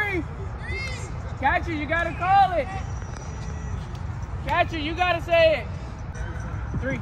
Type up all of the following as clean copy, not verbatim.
3. Catcher, you gotta call it. Catcher, you gotta say it. 3.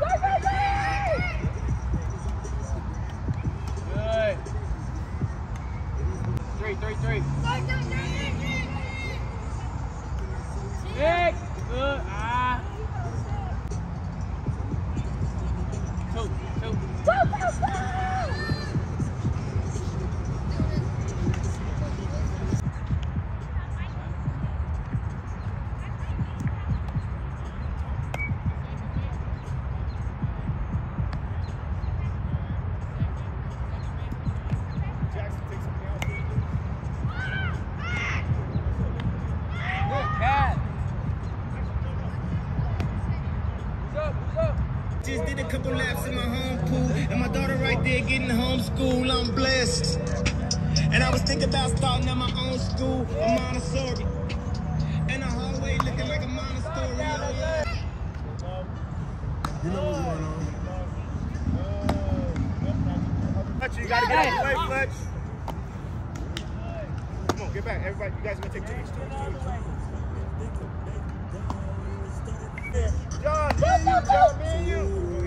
Good. 3. 6. Good. 2. Just did a couple laps in my home pool, and my daughter right there getting homeschooled. I'm blessed. And I was thinking about starting at my own school, a Montessori. And the hallway looking like a Montessori. Oh, yeah. You know what's going on. Fletcher, you gotta get out of the way, Fletch. Come on, get back. Everybody, you guys are gonna take 2 each. John, me and you.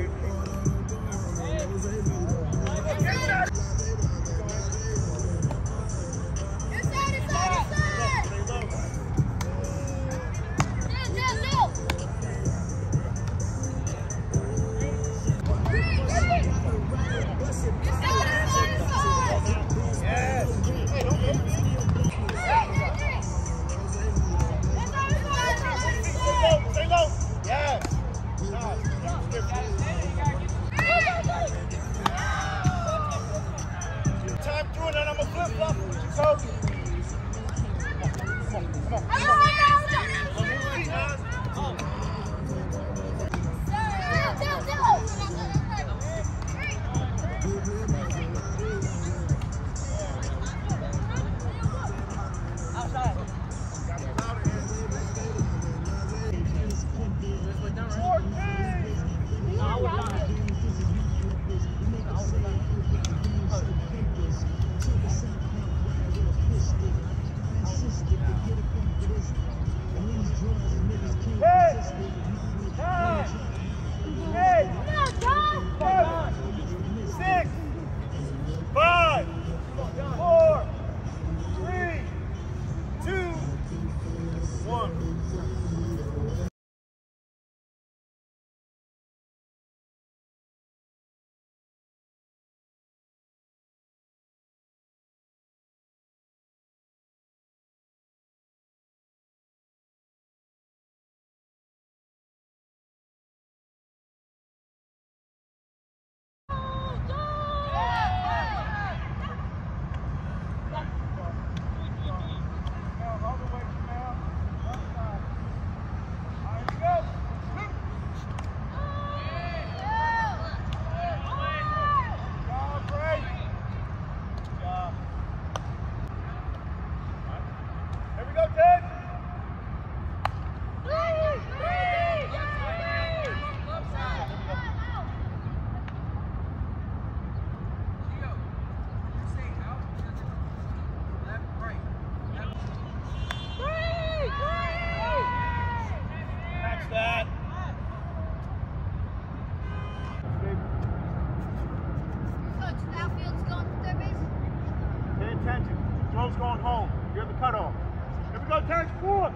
Joe's going home. You're the cutoff. Here we go, Terrence. Forward.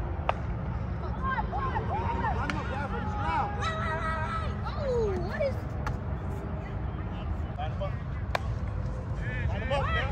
What is... Line him up. Line him up, man.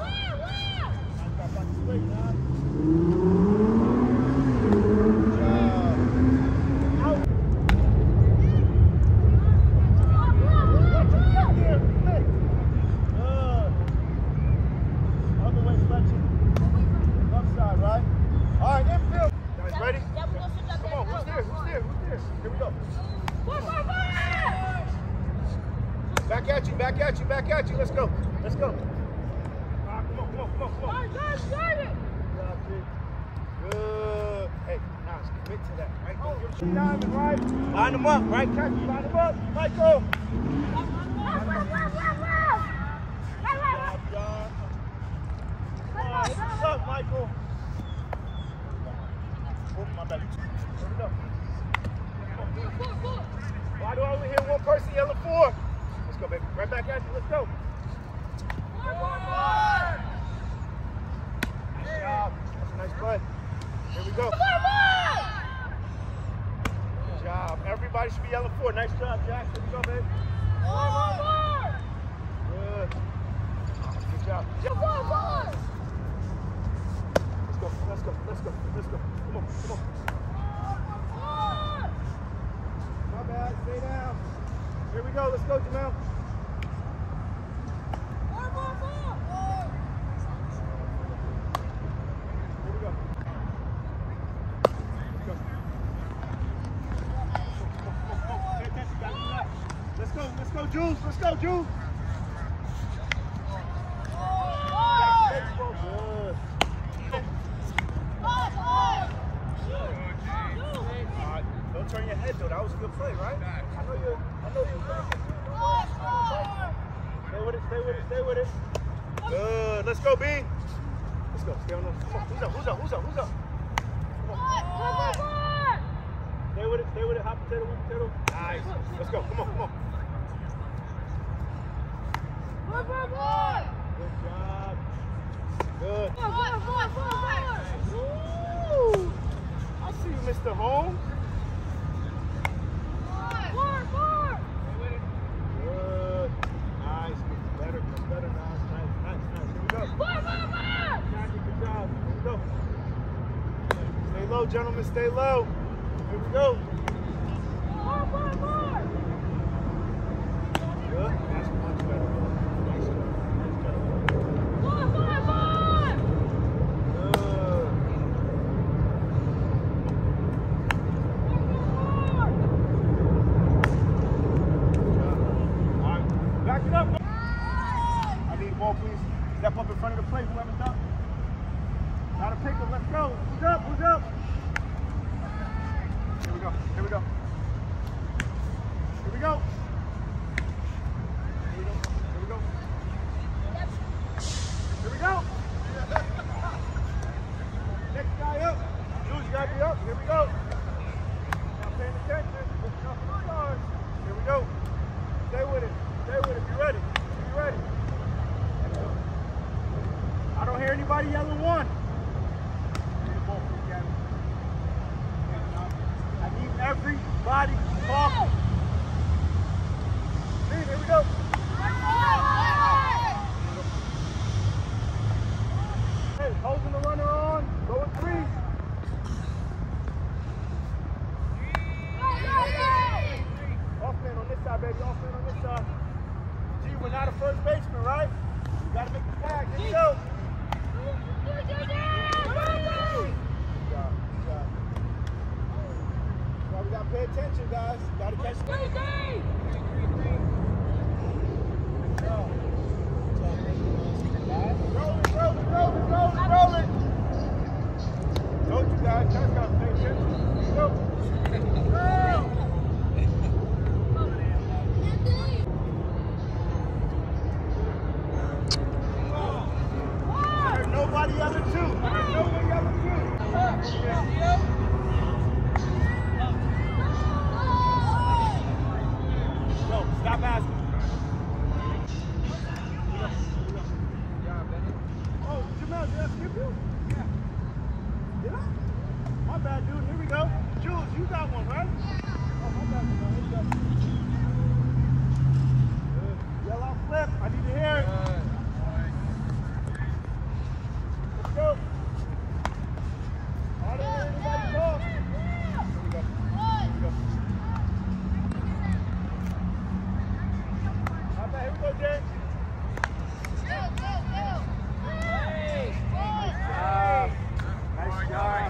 Back at you. Let's go. Let's go. Come on. Good. Hey, now let's commit to that, right? Diamond, right? Line them up, right? Catch you. Line them up. Michael. What's up, Michael? Right back at you. Let's go. Nice job. That's a nice play. Here we go. Good job. Everybody should be yelling for. Nice job, Jack. Here we go, babe. Good. Good job. Let's go. Let's go. Let's go. Let's go. Come on. Come on. My bad. Stay down. Here we go. Let's go, Jamel. Let's go, Jules. Let's go, Jules. Don't turn your head, though. That was a good play, right? I know you. Stay with it. Stay with it. Stay with it. Good. Let's go, B. Let's go. Stay on the. Come on. Who's up? Who's up? Who's up? Who's up? Come on. Stay with it. Stay with it. Hot potato. White potato. Nice. Let's go. Come on. Come on. Good job. Good. Woo. I see you, Mr. Holmes. Good. Nice. Better. Better. Nice. Nice. Here we go. Good job. Here we go. Stay low, gentlemen. Stay low. Here we go. Good. That's much better. Step up in front of the plate, whoever's up. Gotta pick him, let's go. Who's up? Who's up? Here we go, here we go. Here we go. Here we go, here we go. Here we go. Next guy up. Jules, you gotta be up. Here we go. Now paying attention. Looking up for the stars. Here we go. Stay with it. Stay with it. Be ready. Be ready. I don't hear anybody yelling one. I need everybody talking. Here we go. Hey, holding the runner on. Going three. Off-man on this side, baby. Off-man on this side. Gee, we're not a first baseman, right? You gotta make the tag. Here we go. Well, we gotta pay attention, guys. You gotta catch the roll it. Told you guys, guys gotta pay attention. Go. Nobody other two. Nobody other two. Go, stop asking. Oh, Jamel, did I skip you? Yeah. Did I? My bad, dude. Here we go. Jules, you got one, right? Oh, my bad. Here we go. Good. Yell out flip. I need to hear it. Go. I don't hear anybody talk. Here we go. Here we go. Here we go, Jay. Nice job. Nice job.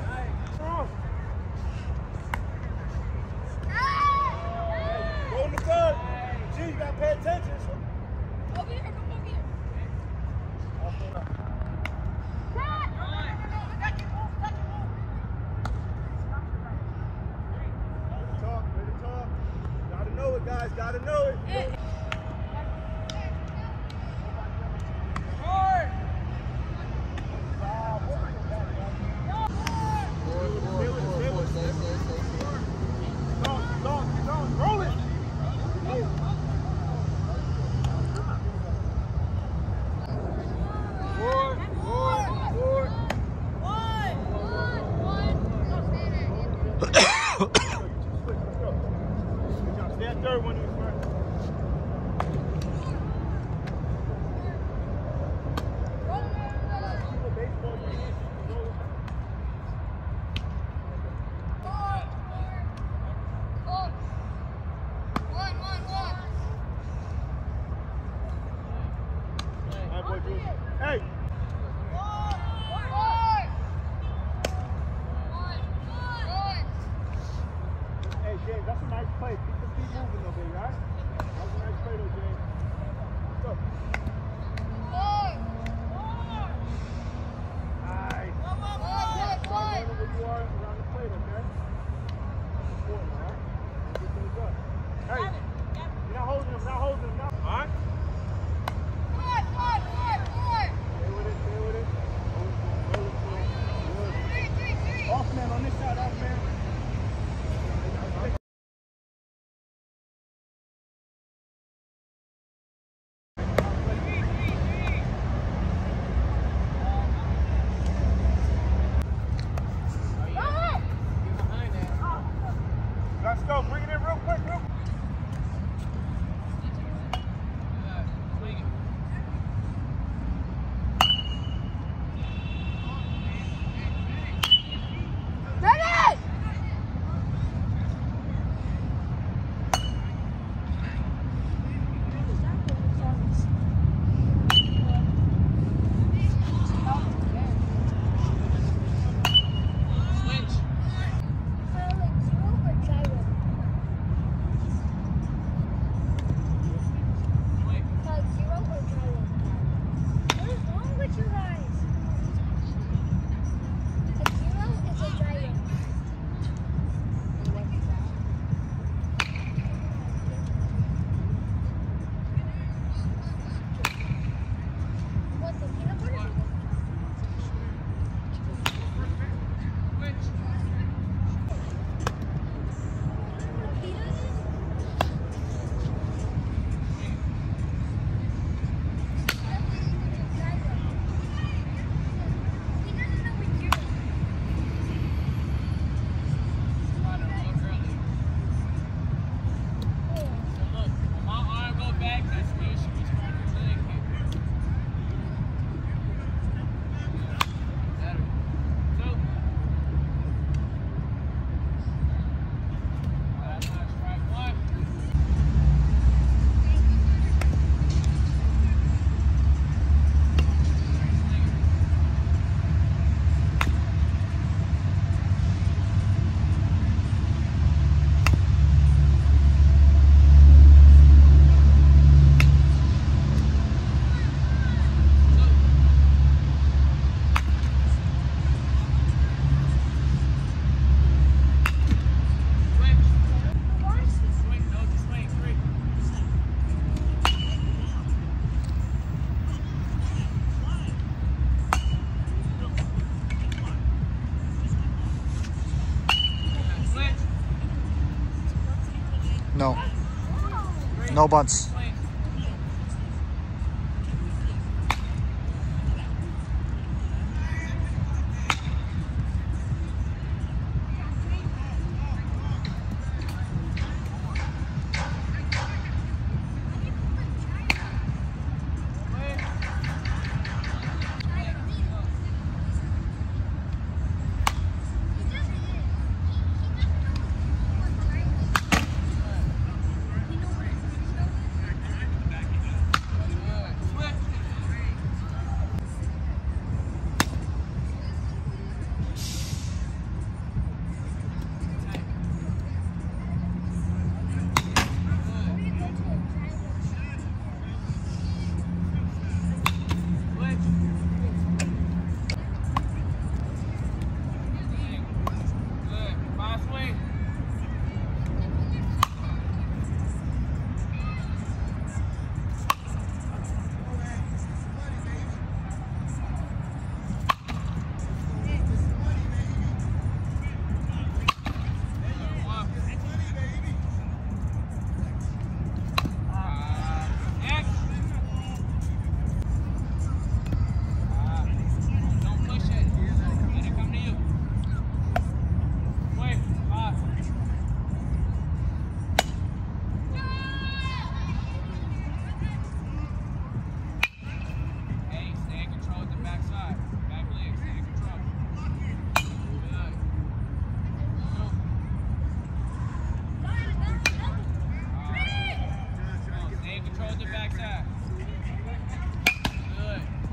Go in the third. Gee, you gotta pay attention. Over here, come over here. Gotta know it, guys. Gotta know it. Roll it. Hey. Hey, James, that's a nice play. Keep the feet moving though, baby, right? That was a nice play though, James. Let's go. Nice. Where you are around the plate, okay? Important, all right? Get things up. Hey, you're not holding him, not holding him, not. All right? Stay with it, stay with it. Off man on this side, off man. Let's go, bring it in real quick, real quick. No. No bunts. Control the backside. Good.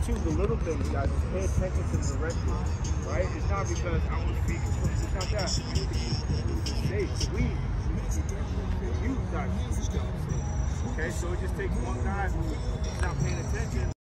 too, the little things, guys. Pay attention to the rest of it, right? It's not because I want to be, it's not that. You guys, okay? So it just takes one guy who's not paying attention.